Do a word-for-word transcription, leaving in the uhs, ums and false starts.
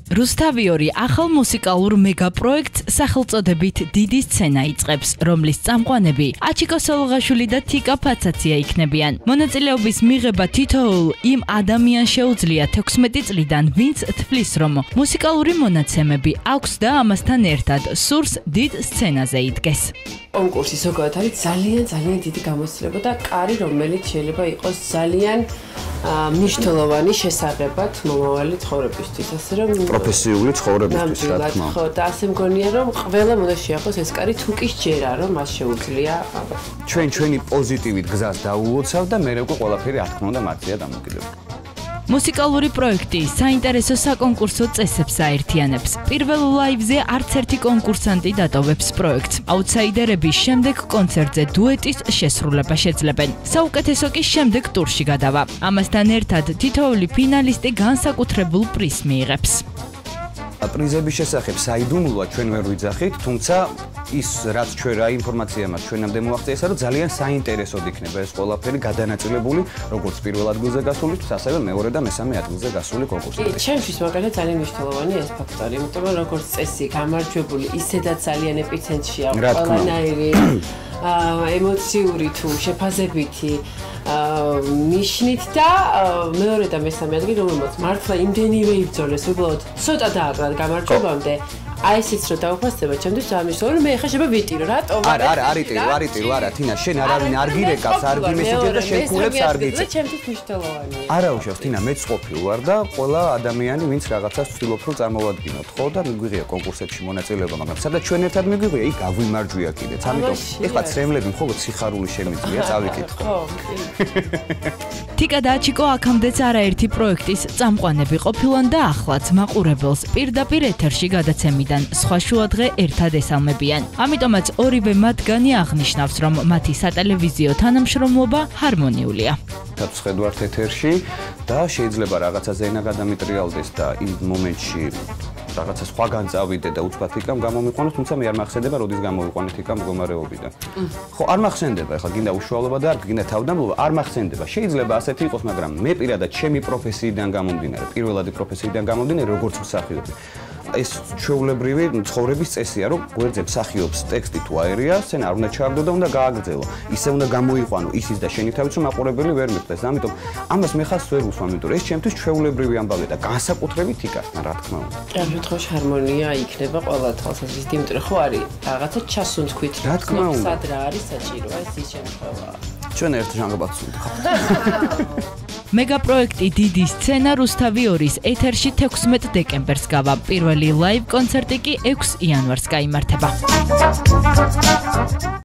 რუსთავი ორი ახალ მუსიკალურ მეგაპროექტს სახელწოდებით დიდი სცენა იწყებს, რომლის წამყვანები აჩიკო სოლოღაშვილი და თიკა ფაცაცია იქნებიან. მონაწილეობის მიღება თითოეულ იმ ადამიანს შეუძლია თექვსმეტი წლიდან, ვინც თვლის, რომ მუსიკალური მონაცემები აქვს და ამასთან ერთად სურს დიდ სცენაზე იდგეს. კონკურსი ზოგადად არის ძალიან ძალიან დიდი გამოცდილება და კარი, რომელიც შეიძლება იყოს ძალიან მნიშვნელოვანი შესაძლებლად მომავალი ცხოვრებისთვის, ასე რომ პროფესიული ცხოვრებისთვის, რა თქმა უნდა. ხო, და ასე მგონია, რომ ყველა უნდა შეახოს ეს კარი თუ კი სჯერა, რომ მას შეუძლია ჩვენ ჩვენი პოზიტივით გზას დაუვოცავ და მე უკვე ყველაფერი რა თქმა უნდა მათია დამოკიდებული. მუსიკალური პროექტი საინტერესო საკონკურსო წესებს აერთიანებს. პირველ ლაივზე არც ერთი კონკურსანტი დატოვებს პროექტს. აუთსაიდერები შემდეგ კონცერტზე დუეტის შესრულება შეძლებენ. საუკეთესო კი შემდეგ ტურში გადავა. ამასთან ერთად თითოეული ფინალისტი განსაკუთრებულ პრიზს მიიღებს. პრიზების შესახებ საიდუმლოა ჩვენ ვერ ვიძახით, თუმცა ის რაც ჩვენ რა ინფორმაცია მაქვს ჩვენამდე მოაღწია, რომ ძალიან საინტერესოდ იქნება ეს ყველაფერი გადანაწილებული, როგორც პირველ ადგილზე გასული, ასევე მეორე და მესამე ადგილზე გასული კონკურსანტები. ჩემთვის მაგალითად ძალიან მნიშვნელოვანია ეს ფაქტორი, იმიტომ რომ როგორც წესი გამარჯვებული ისედაც ძალიან ეპიცენტრშია ყველანაირი ემოციური თუ შეფაზებითი ნიშნით და მეორე და მესამე ადგილი რომელმაც მართლა იმდენივე იბრძოლეს, უბრალოდ ცოტა დააკრა გამარჯვებამდე. აი ესეც რო დავფასდება, ჩემთვის ამისაუბრე, რომ მე ახლა შეიძლება ვიტირო, რატომ? არა, არა, არ იტირო, არ იტირო, არა, თინა, შენ არავინ არ გირეკავს, არ გიმესიჯე და შენ ქულებს არ გიწევ. ჩემთვის მნიშვნელოვანია. არა უშავს, თინა, მეც ყოფილი ვარ და ყველა ადამიანი, ვინც რაღაცას ვცდილობ რომ წარმოვადგინოთ, ხო და მიგვიღია კონკურსებში მონაწილეობა, მაგრამ სადაც ჩვენ ერთად მიგვიღია, იქ გავიმარჯვია კიდეც. ამიტომ ეხლა ცრემლები მხოლოდ სიხარული შემიძლია, წავიკითხო. ხო. თიკა და აჩიკო აქამდეც არაერთი პროექტის წამყვანები ყოფილან და ახლაც მაყურებელს პირდაპირ ეთერში გადაცემიდან სხვა შუადღე ერთად ესალმებიან. ამიტომაც ორივე მათგანი აღნიშნავს, რომ მათი სატელევიზიო თანამშრომლობა ჰარმონიულია. ვხედავთ ეთერში და შეიძლება რაღაცა ზენა გადამიტრიალდეს და იმ მომენტში რაღაცა სხვაგან წავიდე და უცბად იქამ გამომიყვანოს, თუმცა მე არ მახსენდება, როდის გამოვიყვანეთ იქამ მდგომარეობიდან. ხო, არ მახსენდება, ახლა გინდა უშუალობა და არ გინდა თავდამლობა, არ მახსენდება. შეიძლება ასეთი იყოს, მაგრამ მე პირადად ჩემი პროფესიიდან გამომდინარე, პირველადი პროფესიიდან გამომდინარე, როგორც მსახიობი. ეს ჩვეულებრივი ცხოვრების წესია, რომ გვერდზე მსახიობს ტექსტი თუ აერია, სცენა არ უნდა ჩააგდო და უნდა გააგრძელო. ისე უნდა გამოიყვანო ისიც და შენი თავიც, რომ მაყურებელი ვერ მიხვდეს. ამიტომ ამას მე ხას ვერ უსვამ, იმიტომ რომ ეს ჩემთვის ჩვეულებრივი ამბავია და განსაკუთრებით თიკასთან, რა თქმა უნდა. ამ შემთხვევაში ჰარმონია იქნება ყველა თვალსაზრისით, იმიტომ რომ ხო არის რაღაცა ჩასუნთქვით, რა თქმა უნდა. სად რა არის საჭირო, ეს ის შემთხვევაა. ჩვენ ერთ ჟანგბადს ვუდგავთ. მეგაპროექტი დიდი სცენა რუსთავი ორის ეთერში თექვსმეტ დეკემბერს გავა. პირველი ლაივ კონცერტი კი ექვსი იანვარს გაიმართება.